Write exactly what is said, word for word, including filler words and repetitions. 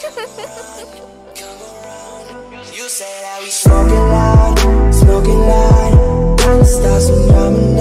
You say that we smoking loud, smoking loud. Kinda start some drama